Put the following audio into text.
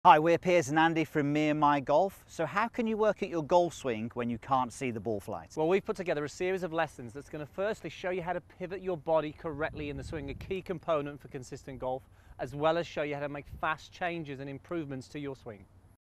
Hi, we're Piers and Andy from Me and My Golf. So how can you work at your golf swing when you can't see the ball flight? Well, we've put together a series of lessons that's going to firstly show you how to pivot your body correctly in the swing, a key component for consistent golf, as well as show you how to make fast changes and improvements to your swing.